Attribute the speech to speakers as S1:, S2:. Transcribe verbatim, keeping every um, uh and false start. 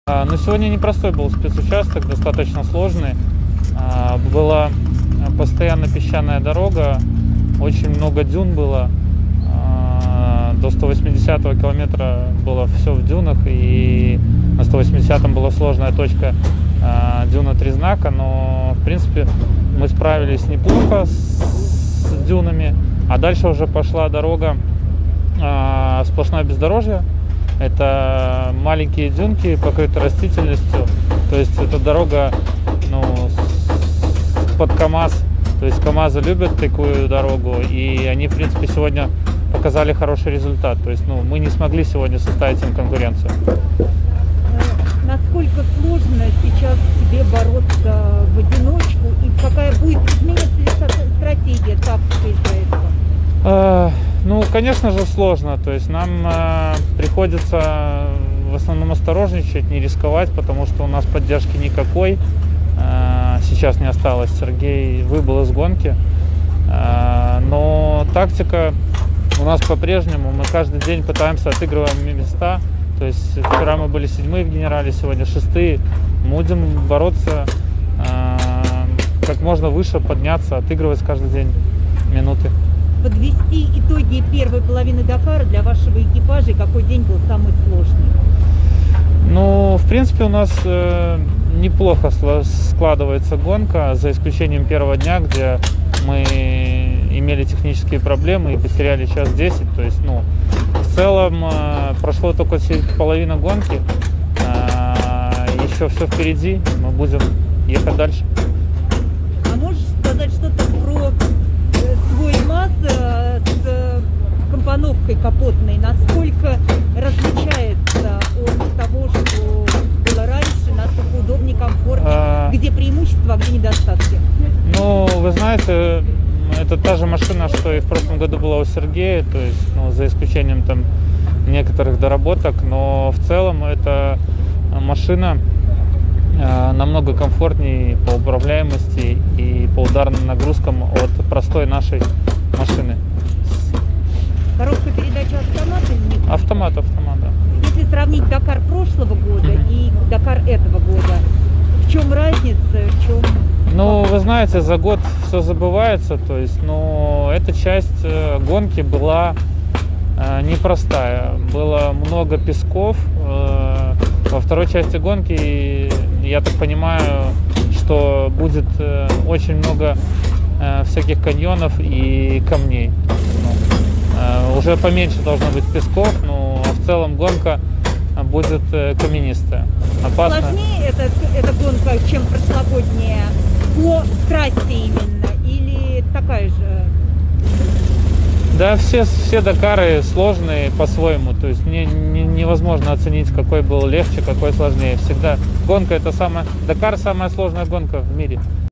S1: Но сегодня непростой был спецучасток, достаточно сложный. Была постоянно песчаная дорога, очень много дюн было. До сто восьмидесятого километра было все в дюнах, и на сто восьмидесятом была сложная точка дюна три знака, но в принципе мы справились неплохо с дюнами, а дальше уже пошла дорога сплошное бездорожье. Это маленькие дюнки, покрыты растительностью, то есть это дорога, ну, под КАМАЗ, то есть КАМАЗы любят такую дорогу, и они, в принципе, сегодня показали хороший результат, то есть, ну, мы не смогли сегодня составить им конкуренцию.
S2: Насколько сложно сейчас тебе бороться в одиночку, и какая будет измениться ли стратегия, тактика из-за этого?
S1: Ну, конечно же, сложно. То есть нам э, приходится в основном осторожничать, не рисковать, потому что у нас поддержки никакой. Э, сейчас не осталось. Сергей выбыл из гонки. Э, но тактика у нас по-прежнему. Мы каждый день пытаемся отыгрываем места. То есть вчера мы были седьмые в генерале, сегодня шестые. Мы будем бороться э, как можно выше, подняться, отыгрывать каждый день минуты.
S2: Подвести итоги первой половины Дакара для вашего экипажа, и какой день был самый сложный?
S1: Ну, в принципе, у нас э, неплохо складывается гонка, за исключением первого дня, где мы имели технические проблемы и потеряли час десять. То есть, ну, в целом э, прошло только половина гонки, э, еще все впереди, мы будем ехать дальше.
S2: А можешь сказать что-то про свой МАЗ с компоновкой капотной, насколько различается от того, что было раньше, насколько удобнее, комфортнее, а... где преимущества, а где недостатки?
S1: Ну, вы знаете, это та же машина, что и в прошлом году была у Сергея, то есть, ну, за исключением там некоторых доработок, но в целом это машина намного комфортнее по управляемости и по ударным нагрузкам от простой нашей машины.
S2: Коробка передач автомат или нет?
S1: Автомат, автомат, да.
S2: Если сравнить Дакар прошлого года mm-hmm. и Дакар этого года, в чем разница, в чем...
S1: Ну, вы знаете, за год все забывается, то есть, ну, эта часть гонки была э, непростая. Было много песков. Э, во второй части гонки, я так понимаю, что будет э, очень много э, всяких каньонов и камней. Ну, э, уже поменьше должно быть песков, но в целом гонка будет э, каменистая. Опасная.
S2: Сложнее эта, эта гонка, чем прошлогодняя, по трассе именно, или такая же?
S1: Да, все, все Дакары сложные по-своему, то есть не, не, невозможно оценить, какой был легче, какой сложнее. Всегда гонка это самая, Дакар самая сложная гонка в мире.